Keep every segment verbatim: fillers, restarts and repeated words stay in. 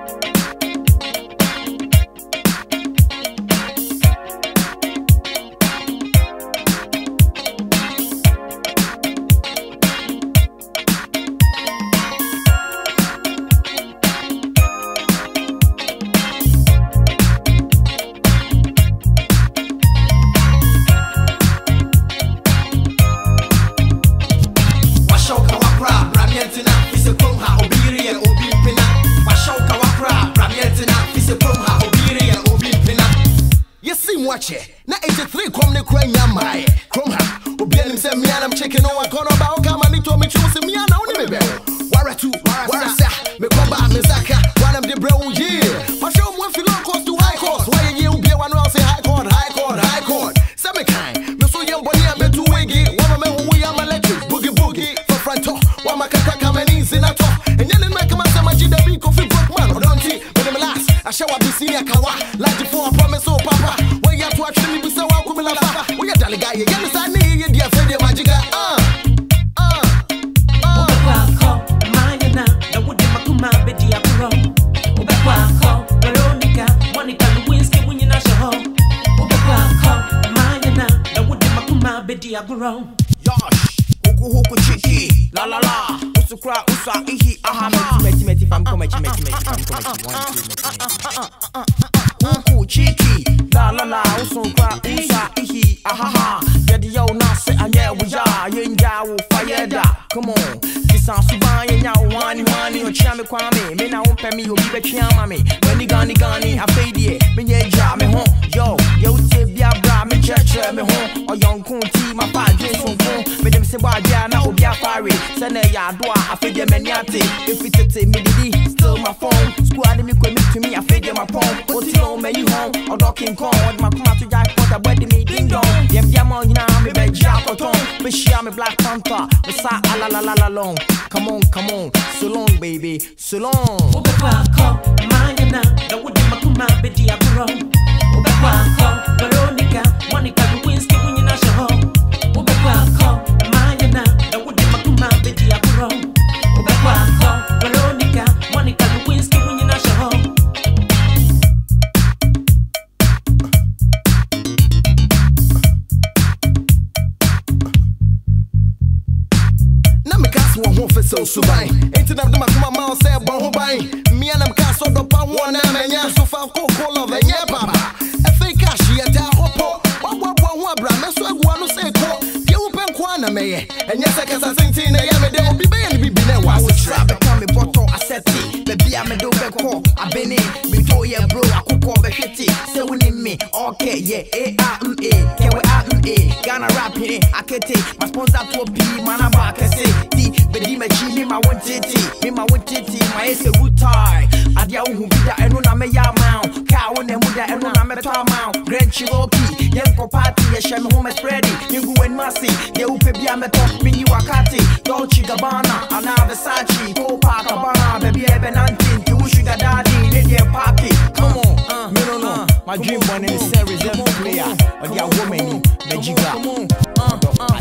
Wahye na eighty-three come ne kura nyamae krom ha obi anim se me anam chicken no akọ no ba o kama ni to me choose me ana wo ne me be wara tu wara sa me ko ba me zaka wanam de bro ye fa show mo fi low cost to high cost why ye u be one say high court high court high court se me kind me so yam body am betu wege wa me wo ya ma let boogie boogie for front top wa ma kaka kama ni zinato enye ne make ma sama ji da bi ko fi broke man odonti but me last I show up be senior Kawa like for a promise oh papa to actually be so welcome in la fa we get the guy you get the need you dear for the magic uh uh uh call mine na da would makuma be dia pro obekwa call Veronica Monica Lewinsky when you na show obekwa call mine na da would makuma be dia pro yosh huku huku chiki la la la usukra usa ihi aha meti meti fam come meti meti meti fam come one two huku chiki la la la usukra usa ihi aha yedi yo na se anye we ya yenja wo fire da come on kisa suban yenya wani wani o chia me kwame me na wo pemi obi be twa ma me wani gani gani afedie me nye ja me ho yo yo te bia bra me cheche me ho o yonkun ti ma pa dwe sonfon me dem se bwa dia na obi afare se na ya do a afedie me niate efitete me didi still my phone squad me kwemi to me afedie my phone o ti no me you home o dokin con my come to jack pot about the me ding dong yem dia mo nyina me be jack oton me share me Black Panther me sa ala la la la long come on come on so long baby so long obekwa call mine na da would makuma be dia bro obekwa call Veronica Monica Lewinsky when you na show obekwa call mine na da would makuma be dia bro obekwa call Veronica Monica Lewinsky when you na show so subai internet de makuma ma say bon ho bai me anam ka so do pa wona menya so fa ko ko love enya baba e fe cash ye da hopo wa wa wa ho abra me so agua no say ko ye wo pen ko na meye enya se kasa senti na ye me de obi be ye bi na wa so trap come me bottle aseti be bia me do be ko abeni me do ye bro akoko be hweti say woni me okay yeah a m a ke we a m a Ghana rap here akete my sponsor to be mana ba kese di be me chini ma want titi me ma want titi my ese root tie adia hu bida eno na me ya maw ka won emu da eno na me to maw grand Cherokee yenko party ye shame home spready ningu en masi ye upe bia me to mini wakati Dolce Gabbana ana Versace ko pa Cabana baby ebe nineteen you sugar daddy they dey party come on uh, me no no my dream one in the series every player or dia woman mejiga come on uh uh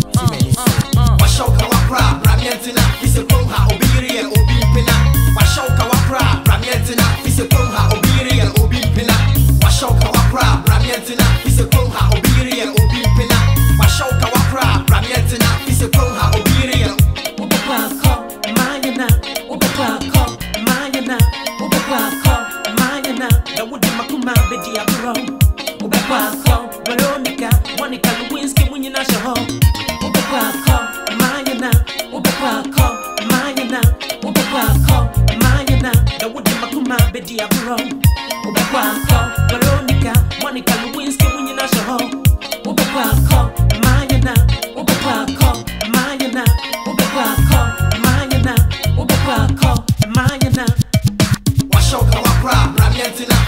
uh washoka wapra bramientina fise kromha obiri obi pina washoka wapra bramientina fise kromha obiri obi pina washoka wapra bramientina fise kromha obiri obi pina washoka wapra bramientina fise kromha obiri obekwa call mine obekwa call mine obekwa call mine da would makuma be dia bro obekwa call Veronica Monica Lewinsky when you na show obekwa call mine obekwa call mine obekwa call mine da would makuma be dia bro obekwa call Veronica Monica Lewinsky when you na show obekwa call mine obekwa call mine obekwa call mine obekwa call mine washoka wapra bramientina